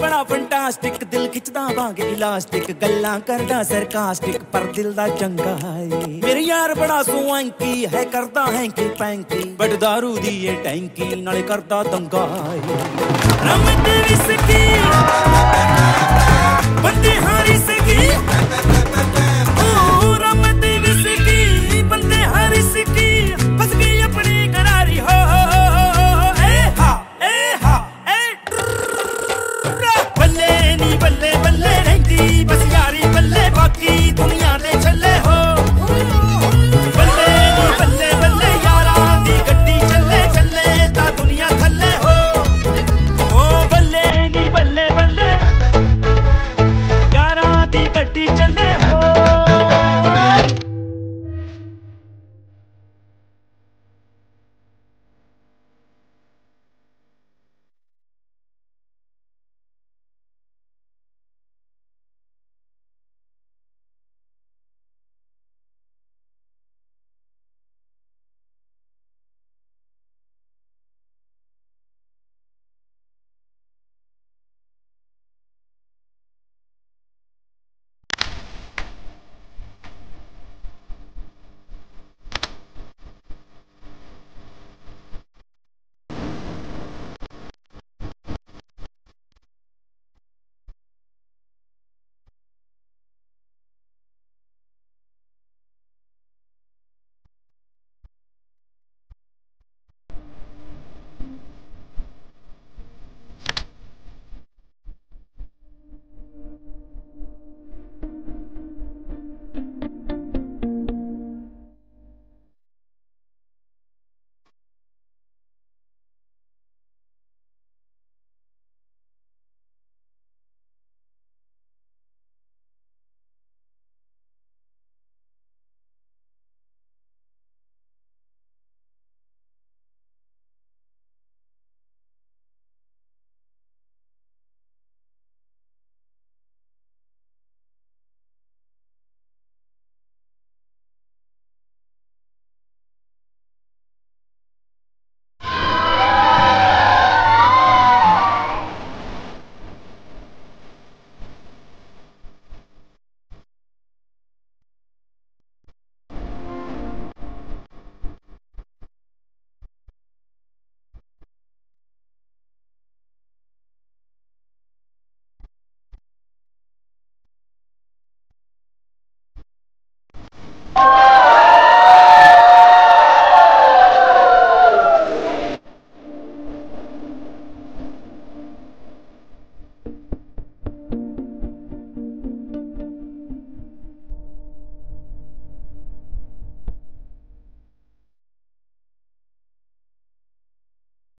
बड़ा फंटास्टिक, दिल खिंचदा वांग इलास्टिक, गल्लां करदा सरकास्टिक पर दिल दा चंगा है। मेरे यार बड़ा स्वांकी है, करदा हैंकी पैंकी, बट दारू दी ये टैंकी नाले करदा दंगा है। रम दे विस्की बंदे हारी सकी, ओ रम दे विस्की बंदे हारी सकी, बस गई अपनी करारी हो। बल्ले नी बल्ले बल्ले रहंदी बस यारी बल्ले, बाकी दुनिया